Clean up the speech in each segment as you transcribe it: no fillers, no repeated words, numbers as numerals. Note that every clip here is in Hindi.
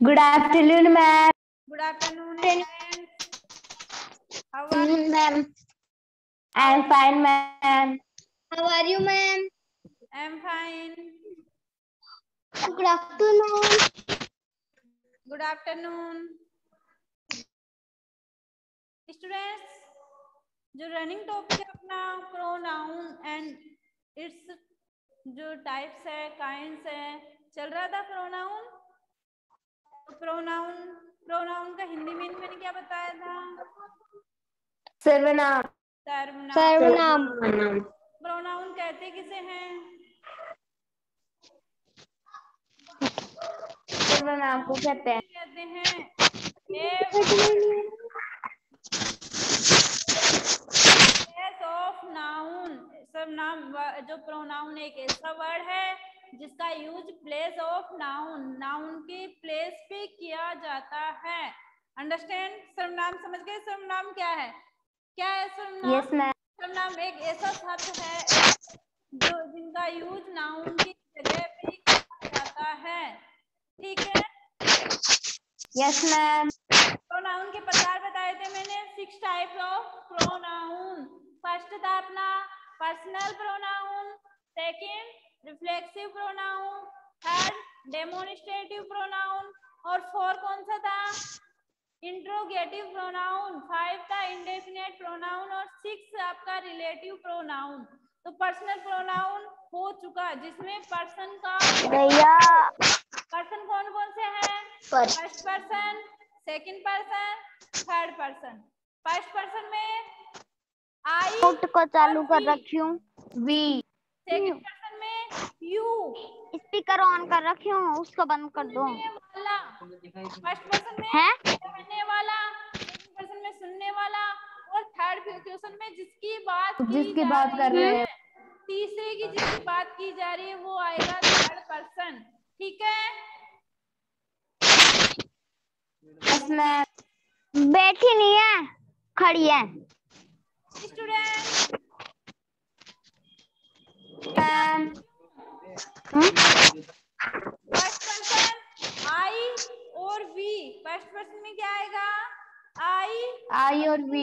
Good afternoon, ma'am. Good afternoon, friends. How are you? Ma'am. I'm fine, ma'am. How are you, ma'am? I'm fine. Good afternoon. Good afternoon. Students, जो रनिंग टॉपिक है अपना प्रोनाउन एंड इट्स जो टाइप्स है काइंड्स है चल रहा था प्रोनाउन। प्रोनाउन का हिंदी में मैंने क्या बताया था? सर्वनाम। सर्वनाम। प्रोनाउन कहते किसे हैं? सर्वनाम को कहते हैं। कहते हैं ऑफ नाउन। सर्वनाम जो प्रोनाउन एक ऐसा वर्ड है जिसका यूज प्लेस ऑफ नाउन के प्लेस पे किया जाता है। अंडरस्टैंड? सर्वनाम समझ गए? सर्वनाम क्या है? क्या है सर्वनाम? Yes, ma'am. सर्वनाम एक ऐसा शब्द है जो जिनका यूज नाउन की जगह पे किया जाता है। ठीक है? Yes, ma'am. प्रोनाउन के प्रकार बताए थे मैंने 6 टाइप्स ऑफ प्रोनाउन। फर्स्ट था अपना personal pronoun, second reflexive pronoun, third demonstrative pronoun और फोर कौन सा था? Interrogative pronoun. 5 था इंडेफिनेट प्रोनाउन और 6 आपका रिलेटिव प्रोनाउन। तो पर्सनल प्रोनाउन हो चुका जिसमें पर्सन का पर्सन कौन कौन से हैं? First person, second person, third person. First person में आई को चालू कर रखी हूँ। वी। सेकंड पर्सन में यू। स्पीकर ऑन कर रखी हूँ, उसको बंद कर दो। फर्स्ट पर्सन में है कहने वाला, सेकंड पर्सन में सुनने वाला और थर्ड पर्सन में जिसकी बात कर रहे हैं। तीसरे की जिसकी बात की जा रही है वो आएगा थर्ड पर्सन। ठीक है? Yes, ma'am. बैठी नहीं है, खड़ी है। Student Ma'am. First person I और वी। फर्स्ट पर्सन में क्या आएगा? आई और वी।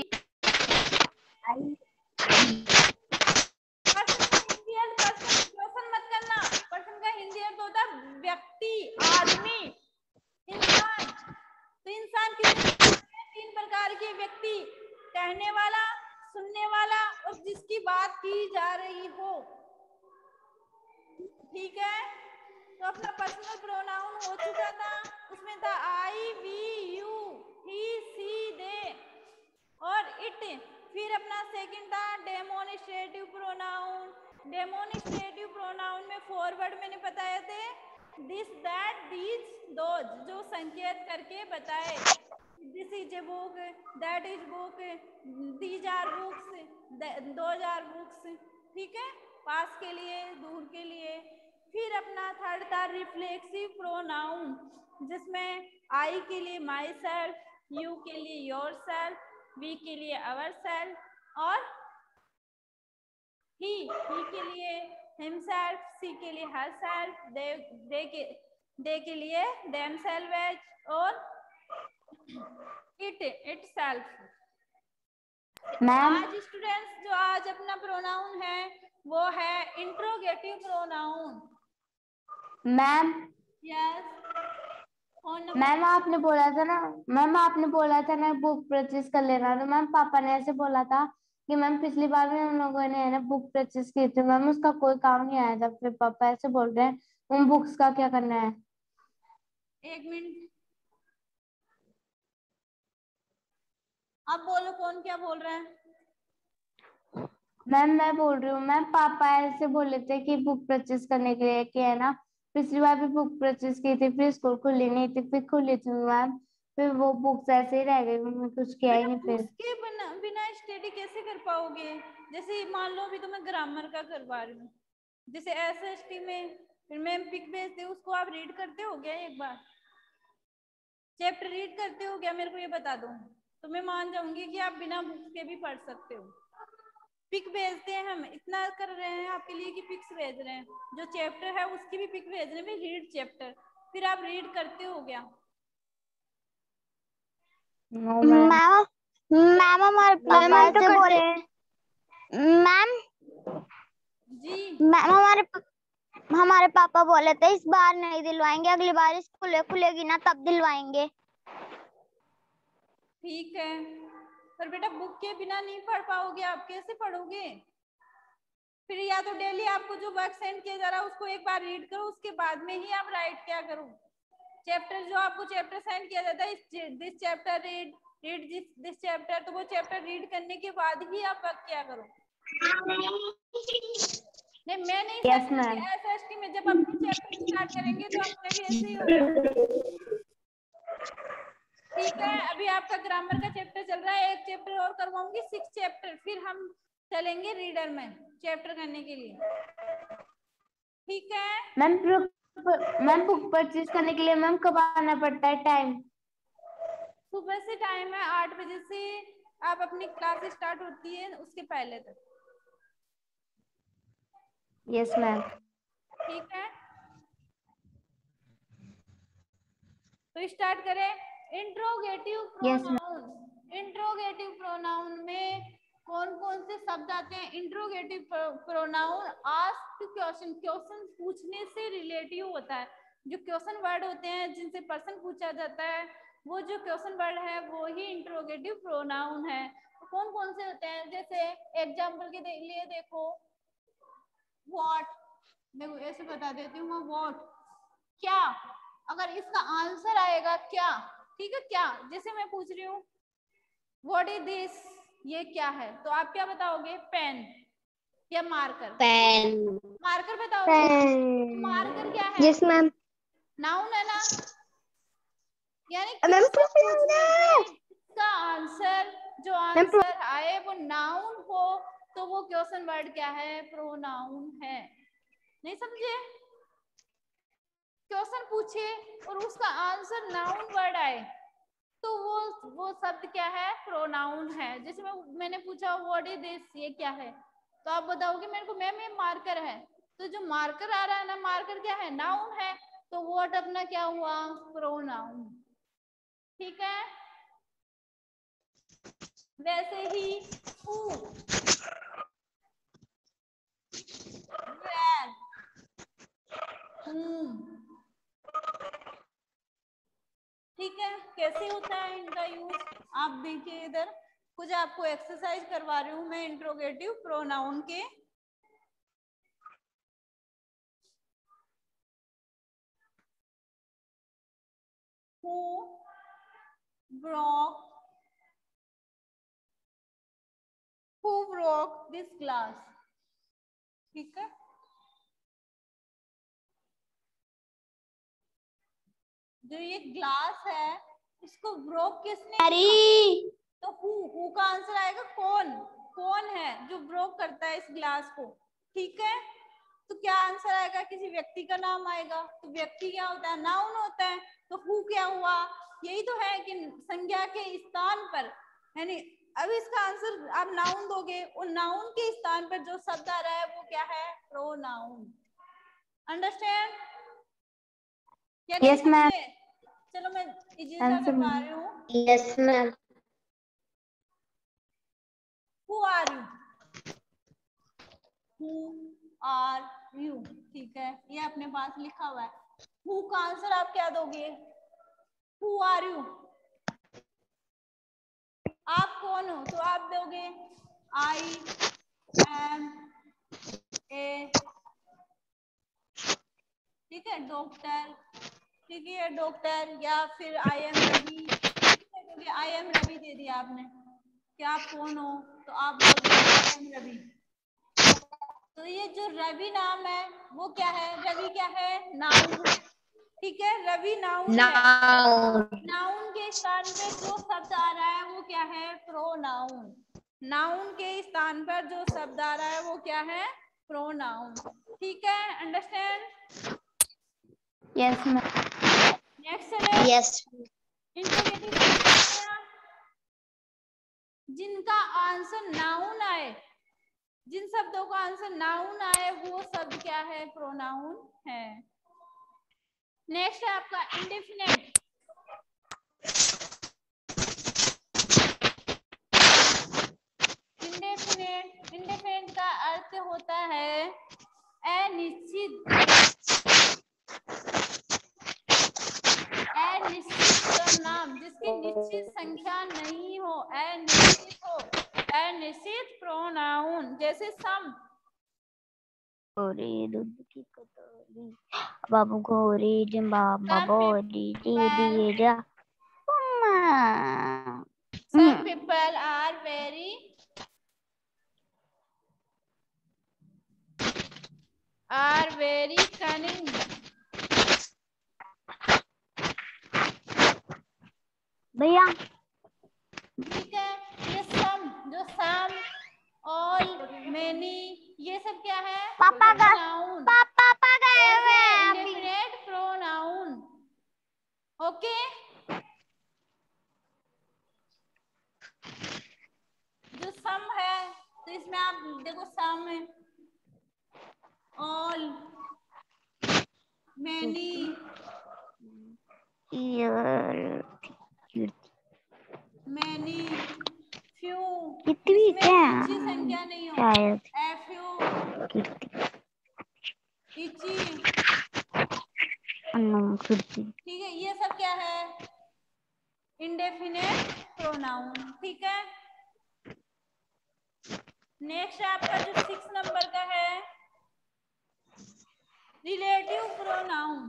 पर्सन का हिंदी अर्थ, पर्सन क्वेश्चन मत करना। पर्सन का हिंदी अर्थ होता है व्यक्ति, आदमी, इंसान। तो इंसान कितने 3 प्रकार के व्यक्ति, कहने वाला, सुनने वाला और जिसकी बात की जा रही हो। ठीक है? तो अपना पर्सनल प्रोनाउन हो चुका था, उसमें था आई, वी, यू, ही, सी, दे और इट। फिर अपना सेकंड था डेमोन्स्ट्रेटिव प्रोनाउन। डेमोन्स्ट्रेटिव प्रोनाउन में फॉरवर्ड मैंने बताए थे दिस, दैट, दीज, दोज, जो संकेत करके बताए। This is a book, that is book, these are books, those are books. ठीक है? पास के लिए, दूर के लिए। फिर अपना थर्ड था रिफ्लेक्सिव प्रोनाउन जिसमें आई के लिए माई सेल्फ, यू के लिए योर सेल्फ, वी के लिए अवर सेल्फ और ही के लिए हिमसेल्फ, सी के लिए हर सेल्फ, दे के लिए देम सेल्फ और इट सेल्फ। मैम। आज स्टूडेंट्स जो आज अपना प्रोनाउन है वो है interrogative pronoun. Ma'am. Yes. Ma'am आपने बोला था ना, बुक परचेज कर लेना। तो मैम पापा ने ऐसे बोला था कि मैम पिछली बार भी हम लोगों ने है ना बुक परचेज की थी मैम, उसका कोई काम नहीं आया था। फिर पापा ऐसे बोल रहे हैं उन बुक्स का क्या करना है? एक मिनट, अब बोलो कौन क्या बोल रहा है? मैम मैं बोल रही हूँ मैम, पापा ऐसे बोले थे कि बुक परचेज करने के लिए कि है ना पिछली बार भी बुक परचेज की थी, फिर स्कूल खुली नहीं थी, फिर खुली थी मैम, फिर वो बुक्स ऐसे ही रह गई, मैं कुछ किया ही नहीं। फिर के बिना स्टडी कैसे कर पाओगे? जैसे मान लो अभी तो मैं ग्रामर का करवा रही हूँ, जैसे एसएसटी में फिर मैम पिक भेजते हो, उसको आप रीड करते हो क्या? एक बार चैप्टर रीड करते हो क्या? मेरे को ये बता दो तो मैं मान जाऊंगी कि आप बिना बुक्स के भी पढ़ सकते हो। पिक भेजते हैं, हम इतना कर रहे हैं आपके लिए कि पिक्स भेज रहे हैं, जो चैप्टर है उसकी भी पिक भेज रहे हैं, रीड चैप्टर, फिर आप रीड करते हो क्या? No ma'am. मैम हमारे पापा से बोले, मैम जी हमारे पापा बोले थे इस बार नहीं दिलवाएंगे, अगली बार स्कूल खुलेगी ना तब दिलवाएंगे। ठीक है, पर बेटा बुक के बिना नहीं पढ़ पाओगे, आप कैसे पढ़ोगे? फिर या तो डेली आपको जो वर्क सेंड किया जा रहा है उसको एक बार रीड करो, उसके बाद में ही आप राइट क्या करो। चैप्टर जो आपको चैप्टर सेंड किया जाता है, this chapter read this chapter, तो वो चैप्टर रीड करने के बाद ही आप वर्क क्या करो। नहीं मैं नहीं यस मैम। एसएसटी में जब अपनी चैप्टर स्टार्ट करेंगे तो अपने भी ऐसे ही होगा। ठीक है, अभी आपका ग्रामर का चैप्टर चल रहा है, एक चैप्टर और करवाऊंगी 6 चैप्टर, फिर हम चलेंगे रीडर में चैप्टर करने के लिए। ठीक है मैम बुक परचेज करने के लिए मैम कब आना पड़ता है टाइम? सुबह से टाइम है 8 बजे से, आप अपनी क्लास स्टार्ट होती है उसके पहले तक। Yes ma'am. ठीक है, तो स्टार्ट करें। Interrogative pronoun. इंट्रोगेटिव प्रोनाउन में कौन कौन से शब्द आते हैं? Interrogative pronoun ask question, question पूछने से रिलेटिव होता है। जो क्वेश्चन वर्ड होते हैं जिनसे पर्सन पूछा जाता है, वो जो क्वेश्चन वर्ड है वो ही इंट्रोगेटिव प्रोनाउन है। तो कौन कौन से होते हैं? जैसे एग्जाम्पल के लिए देखो, व्हाट, देखो ऐसे बता देती हूँ मैं, व्हाट क्या, अगर इसका आंसर आएगा क्या, ठीक है क्या, जैसे मैं पूछ रही हूँ व्हाट इज दिस, ये क्या है, तो आप क्या बताओगे? पेन या मार्कर? पेन। मार्कर बताओगे? मार्कर क्या है? Yes ma'am. नाउन है ना, यानी मैम इसका आंसर, जो आंसर आए वो नाउन हो तो वो क्वेश्चन वर्ड क्या है? प्रोनाउन है। नहीं समझे? क्वेश्चन पूछे और उसका आंसर नाउन वर्ड आए तो वो शब्द क्या है? प्रोनाउन है। जैसे मैंने पूछा व्हाट इज दिस, ये क्या है, तो आप बताओगे मेरे को मैम ये मार्कर है, तो जो मार्कर आ रहा है ना, मार्कर क्या है? नाउन है, तो व्हाट अपना क्या हुआ? प्रोनाउन। ठीक है, वैसे ही who, where, whom, ठीक है, कैसे होता है इनका यूज? आप देखिए इधर कुछ आपको एक्सरसाइज करवा रही हूँ मैं इंट्रोगेटिव प्रोनाउन के। Who broke this glass, ठीक है, जो ये ग्लास है इसको ब्रोक किसने किया? तो हु का आंसर आएगा कौन, कौन है जो ब्रोक करता है इस ग्लास को। ठीक है, तो क्या आंसर आएगा? किसी व्यक्ति का नाम आएगा, तो व्यक्ति क्या होता है? नाउन होता है। तो हु क्या हुआ? यही तो है कि संज्ञा के स्थान पर, यानी अब इसका आंसर आप नाउन दोगे और नाउन के स्थान पर जो शब्द आ रहा है वो क्या है? प्रोनाउन। अंडरस्टैंड? Yes ma'am. चलो मैं इजी सा करवा रही हूँ। Yes ma'am. Who are you? Who are you? ठीक है, ये अपने पास लिखा हुआ है। Who का आंसर आप क्या दोगे? Who are you? आप कौन हो? तो आप दोगे I am a, ठीक है, डॉक्टर, ठीक है डॉक्टर, या फिर I am Ravi, I am Ravi दे दिया आपने, क्या आप कौन हो? तो आप बोलोगे I am रवि। तो ये जो रवि नाम है वो क्या है? रवि क्या है? नाउन है। ठीक है, रवि नाउन है। नाउन के स्थान पे जो शब्द आ रहा है वो क्या है? प्रोनाउन। नाउन के स्थान पर जो शब्द आ रहा है वो क्या है? प्रोनाउन। ठीक है, अंडरस्टैंड? Yes ma'am. नेक्स्ट चले। यस। इंट्रोगेटिव जिनका आंसर नाउन आए, जिन शब्दों का आंसर नाउन आए वो शब्द क्या है? प्रोनाउन है। नेक्स्ट है आपका इंडेफिनेट। नहीं हो, अनिश्चित हो, अनिश्चित प्रोनाउन। जैसे सम, गोरी दूध की कटोरी, बाबू गोरी जिम्बाबा बोरी दीदी जा some people are very cunning। भैया ठीक है, ये सम, जो सम, ऑल, मेनी, ये सब क्या है? पापा का प्रोनाउन। पापा गए हुए हैं अभी। Indefinite pronoun. ओके, जो सम है तो इसमें आप देखो, some, all, many, many, few, कितनी क्या ऊंची संख्या नहीं हो, शायद फ्यू, इची, ठीक है, ये सब क्या है? Indefinite pronoun. ठीक है, नेक्स्ट आपका जो 6 नंबर का है, relative pronoun.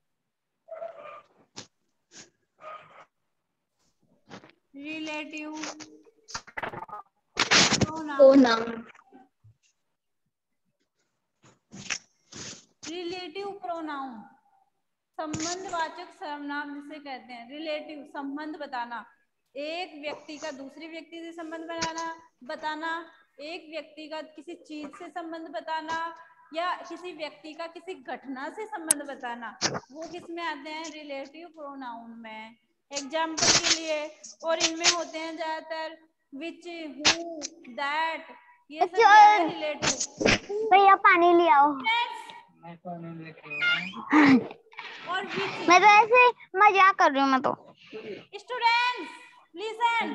Relative pronoun, relative pronoun संबंधवाचक सर्वनाम जिसे कहते हैं। रिलेटिव, संबंध बताना, एक व्यक्ति का दूसरे व्यक्ति से संबंध बताना, एक व्यक्ति का किसी चीज से संबंध बताना, या किसी व्यक्ति का किसी घटना से संबंध बताना, वो किस में आते हैं? रिलेटिव प्रोनाउन में। एग्जाम्पल के लिए, और इनमें होते हैं ज्यादातर विच, हु, दैट, ये सब क्या है? रिलेटिव। भैया पानी ले आओ। और विच, मैं तो ऐसे मजाक कर रही हूँ। मैं तो स्टूडेंट्स लिसन,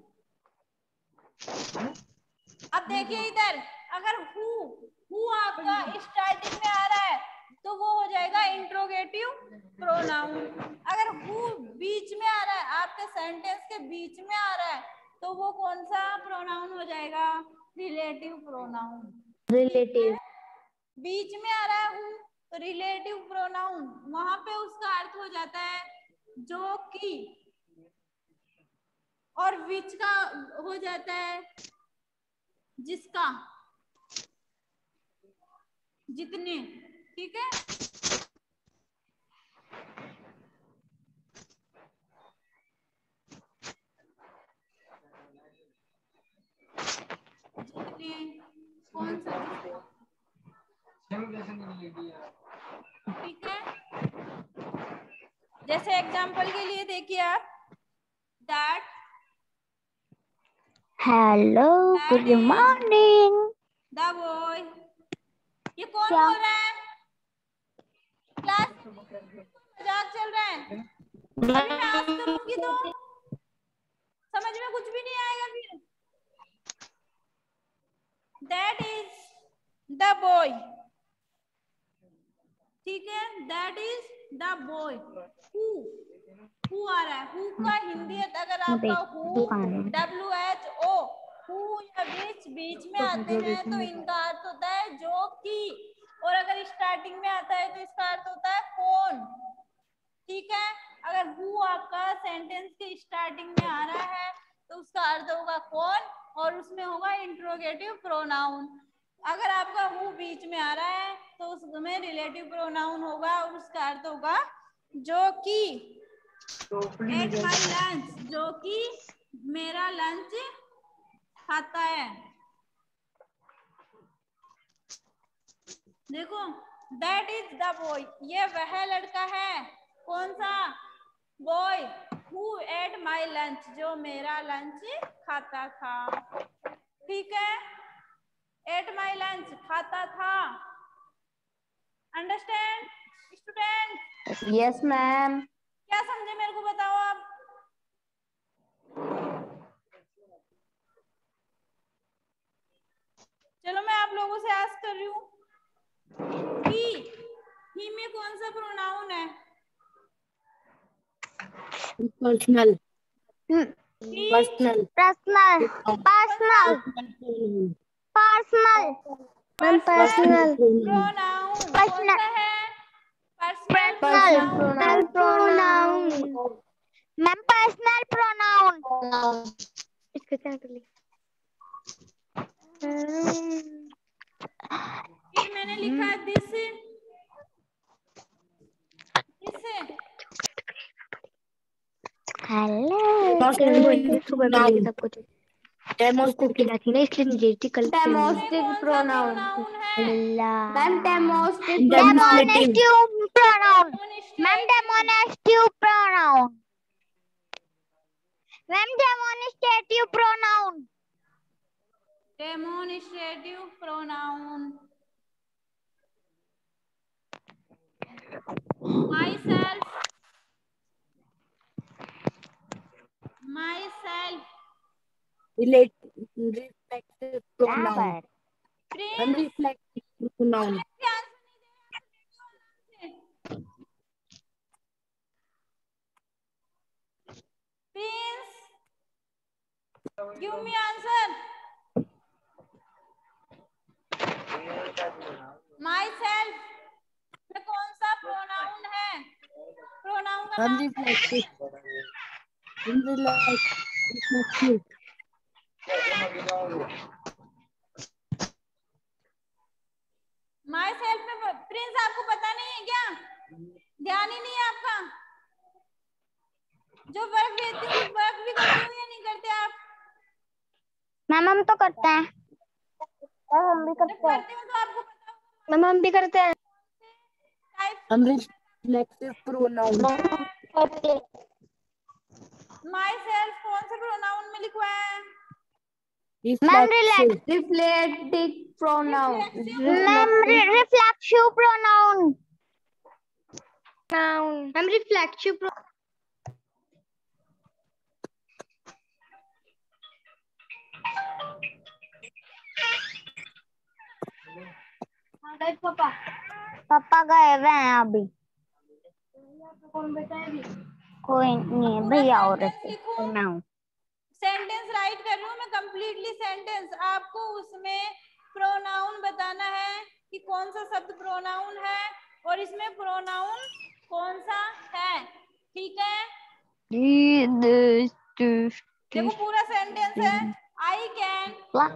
अब देखिए इधर, अगर हु आपका स्टार्टिंग में आ रहा है तो वो हो जाएगा इंट्रोगेटिव प्रोनाउन। अगर हु बीच में आ रहा है, आपके सेंटेंस के बीच में आ रहा है, तो वो कौन सा प्रोनाउन हो जाएगा? Relative pronoun. रिलेटिव। बीच में आ रहा है हु तो रिलेटिव प्रोनाउन, वहां पे उसका अर्थ हो जाता है जो कि, और विच का हो जाता है जिसका, जितने। ठीक है, जितने, कौन सा जिसका? ठीक है, जैसे एग्जांपल के लिए देखिए आप, that, hello good morning. The boy, ये कौन क्या? बोल रहा है? क्लास मजाक चल रहा है? अभी मैं आंसर करूंगी तो समझ में कुछ भी नहीं आएगा फिर। That is the boy. ठीक है, that is the boy. Who आ रहा है, हु का हिंदी अगर आपका हु, WHO, हु या विच बीच में आते हैं तो इनका अर्थ होता है जो कि, और अगर स्टार्टिंग में आता है तो इसका अर्थ होता है कौन। ठीक है, अगर हु आपका सेंटेंस के स्टार्टिंग में आ रहा है तो उसका अर्थ होगा कौन, और उसमें होगा इंट्रोगेटिव प्रोनाउन। अगर आपका हु बीच में आ रहा है तो उसमें रिलेटिव प्रोनाउन होगा और उसका अर्थ होगा जो कि। एट माई लंच, जो कि मेरा लंच खाता है। देखो, दैट इज द बॉय, ये वह लड़का है। कौन सा? Boy. Who ate my lunch, जो मेरा लंच खाता था। ठीक है, एट माई लंच, खाता था। Understand student? Yes ma'am. क्या समझे मेरे को बताओ आप। चलो मैं आप लोगों से आस्क कर रही हूँ, ही में कौन सा प्रोनाउन है? Personal. Personal personal personal personal ma'am personal pronoun कौन सा है? Personal personal pronoun. Pronoun ma'am personal pronoun इसका क्या कर लिया? फिर मैंने लिखा दिस हेलो सुबह मिलेगी सब कुछ। डेमोस्टिक खिलाती ना इसलिए नहीं लेती कल डेमोस्टिक डेमोस्टिक प्रोनाउन। प्रोनाउन है? Ma'am demonstrative pronoun. Demonstrative pronoun ma'am demonstrative pronoun ma'am demonstrative pronoun demonstrative pronoun. Myself reflexive pronoun. Ma'am Prince reflexive pronoun. Prince give me answer. Myself में कौन सा प्रोनाउन है? प्रोनाउन का मैम नाम रिफ्लेक्सिव रिफ्लेक्सिव माई सेल्फ में प्रिंस आपको पता नहीं है क्या? ध्यान ही नहीं है आपका? जो वर्क देती हूँ वर्क भी करते हो या नहीं करते आप? मैम हम तो करते हैं हम भी जब करते हैं करते हो तो आपको पता होगा मैम हम भी करते हैं। Type. Ma'am reflexive pronoun. Myself कौन से प्रोनाउन में लिखवा है? Ma'am reflexive reflective pronoun. Ma'am reflexive pronoun ma'am reflective पापा पापा गए हुए हैं अभी कौन बैठा है अभी? कोई नहीं है पूरा भैया और सेंटेंस लिखूं? प्रोनाउन सेंटेंस राइट कर रही हूँ मैं कंप्लीटली सेंटेंस। आपको उसमें प्रोनाउन बताना है कि कौन सा शब्द प्रोनाउन है और इसमें प्रोनाउन कौन सा है। ठीक है, देखो पूरा सेंटेंस है। I can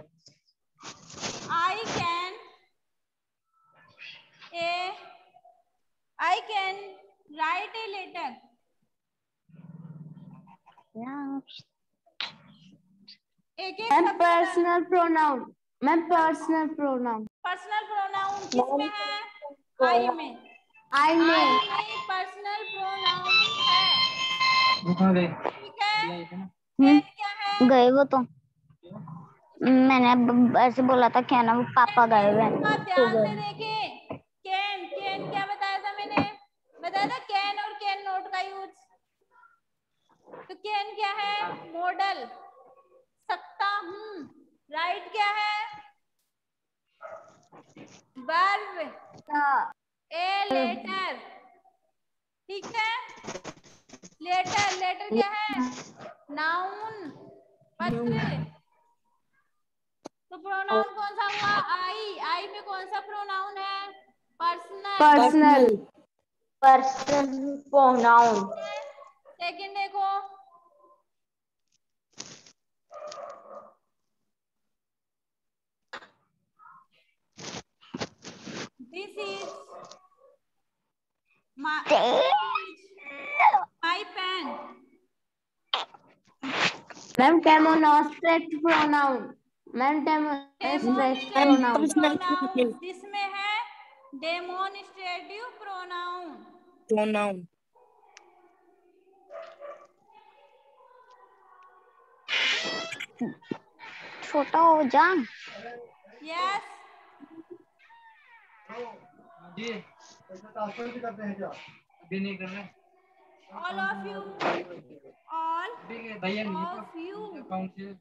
I can write a letter. एक एक मैम शब्द personal pronoun. Ma'am personal pronoun. Personal pronoun किस में है? आई में। आई आई में में पर्सनल प्रोनाउन है। ठीक है, कैन क्या है? गए वो तो मैंने ऐसे बोला था क्या ना वो पापा गए हुए आप हैं तो ध्यान गए से देखें। कैन कैन क्या बताया था मैंने? बताया था कैन और कैन नॉट का यूज। तो कैन क्या है? मॉडल, सकता हूँ। राइट क्या है? Verb, a letter. ठीक है, लेटर लेटर क्या है? नाउन, पत्र। तो प्रोनाउन कौन सा हुआ? आई। आई में कौन सा प्रोनाउन है? पर्सनल। पर्सनल प्रोनाउन सेकंड देखो, this is my pen. Ma'am demonstrate pronoun. Ma'am demonstrate pronoun. Pronoun जिसमें है डेमोनिस्ट्रेटिव प्रोनाउन। प्रोनाउन। छोटा हो जा यस, जी ऐसा ट्रांसफर भी करते हैं क्या? अभी नहीं कर रहे। ऑल ऑफ यू, ऑल भैया नहीं ऑफ यू, अकाउंट से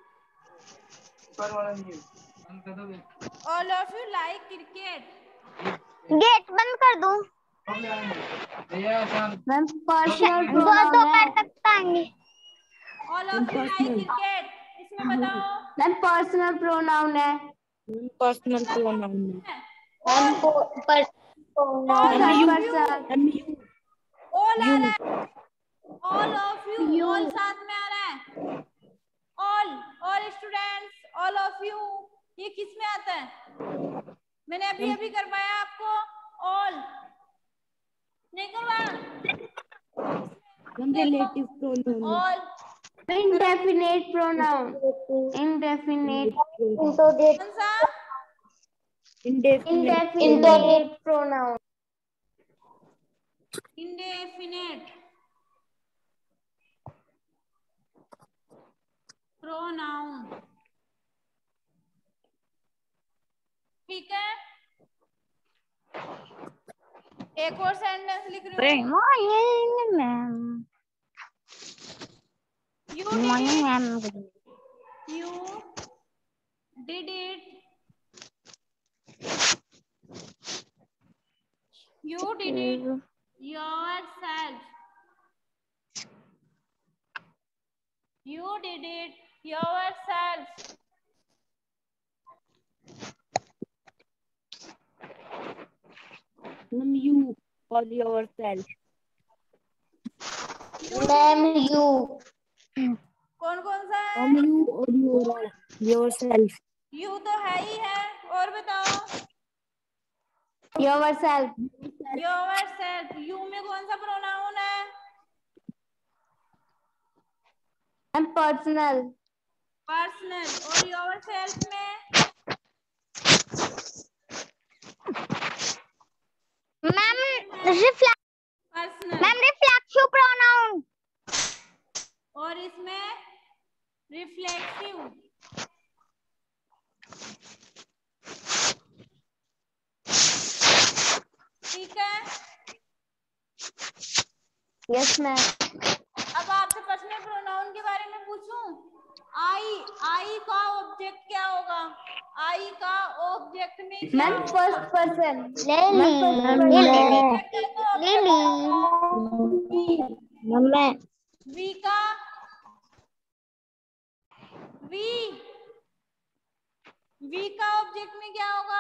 पर वाला नहीं है बंद कर दो। All of you like cricket. Gate बंद कर दूं भैया शाम मैम पर्सनल दो प्रोनाउन है। दोपहर तक आएंगे all of you like cricket, इसमें बताओ। मैम पर्सनल प्रोनाउन है। पर्सनल प्रोनाउन है। All third of person. You, all आ रहा है, ऑल ऑफ यू, ऑल साथ में आ रहा है, all students, all of you, ये किस में आता है? मैंने अभी अभी करवाया आपको, ऑल नहीं करवाया? Relative pronoun. All indefinite pronoun. Indefinite. कौन सा? Indefinite pronoun. इंडेफिनेट प्रोनाउन, ठीक है। एक और सेंटेंस लिख रही हूँ। You did it. You did it yourself. You did it yourself. You or yourself. Ma'am you. कौन कौन सा है? You or yourself. You तो है ही है, और बताओ। योरसेल्फ। Yourself, you में कौन सा प्रोनाउन है? Ma'am personal. पर्सनल। और yourself में? Ma'am reflect, personal. Ma'am reflexive pronoun. और इसमें रिफ्लेक्सिव। ठीक है। Yes ma'am. अब आपसे पर्सनल प्रोनाउन के बारे में पूछूं। आई का ऑब्जेक्ट क्या होगा? आई का ऑब्जेक्ट में क्या मैम फर्स्ट पर्सन। वी का वी का ऑब्जेक्ट में क्या होगा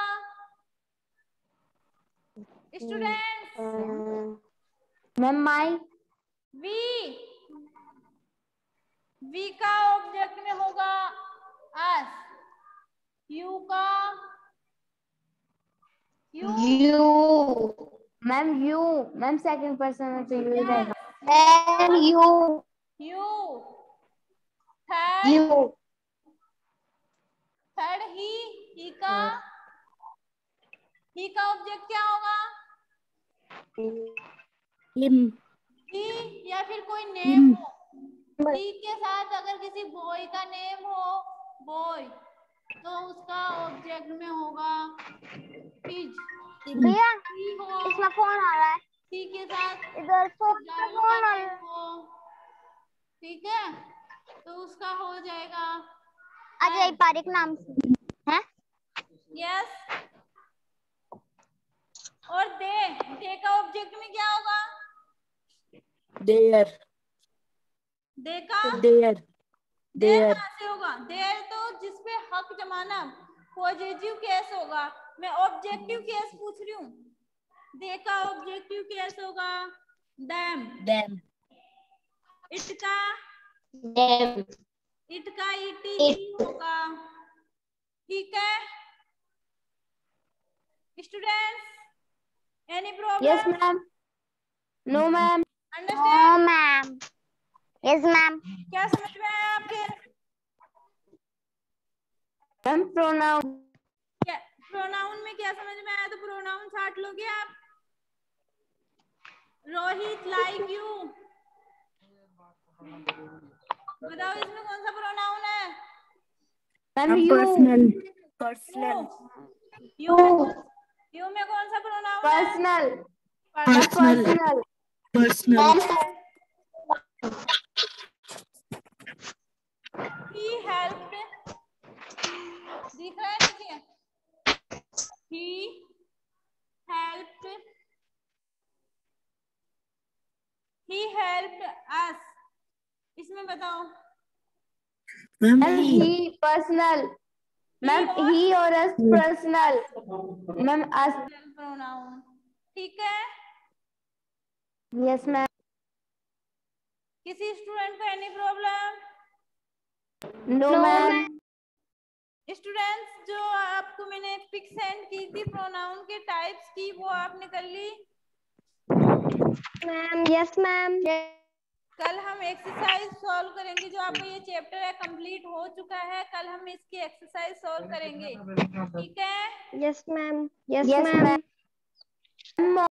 स्टूडेंट्स? Ma'am my. वी का ऑब्जेक्ट में होगा अस। यू का ma'am you. Ma'am second person में तो यू ही रहेगा। यू। थर्ड ही का ऑब्जेक्ट क्या होगा? Him. ही या फिर कोई नेम हो। ही के साथ अगर किसी बॉय का नेम हो, बॉय, तो उसका ऑब्जेक्ट में होगा हिज। भैया ही हो, इसमें फोन आ रहा है, ही के साथ इधर फोन गर्ल आ का रहा नेम है। हो, ठीक है, तो उसका हो जाएगा अजय पारिक नाम से है। यस। और दे का ऑब्जेक्ट में क्या होगा? There. दे का There. देर कहाँ से होगा? देर तो जिसपे हक जमाना पॉजिटिव केस होगा। मैं ऑब्जेक्टिव केस पूछ रही हूँ। दे का ऑब्जेक्टिव केस होगा देम। इट का इट ही होगा, ठीक है students? Any problem? Yes ma'am. No ma'am. Understand? Ma'am. Yes ma'am. क्या समझ में आया आपके? Ma'am pronoun. क्या प्रोनाउन में क्या समझ में आया? तो प्रोनाउन छाट लोगे आप। रोहित लाइक यू, बताओ इसमें कौन सा प्रोनाउन है? Ma'am you. Personal. यू में कौन सा प्रोनाउन है? पर्सनल। Personal. He helped, दिख रहा है नीचे? He helped us, इसमें बताओ ma'am ma'am he. He personal, ma'am he और us personal, ma'am us. Pronoun, ठीक है। Yes ma'am. किसी स्टूडेंट को any problem? No ma'am. Students, जो आपको मैंने पिक सेंड की थी प्रोनाउन के टाइप्स की, वो आपने कर ली? Ma'am yes ma'am. कल हम एक्सरसाइज सॉल्व करेंगे। जो आपका ये चैप्टर है कंप्लीट हो चुका है, कल हम इसकी एक्सरसाइज सॉल्व करेंगे, ठीक है? Yes ma'am. Yes yes ma'am. Ma'am.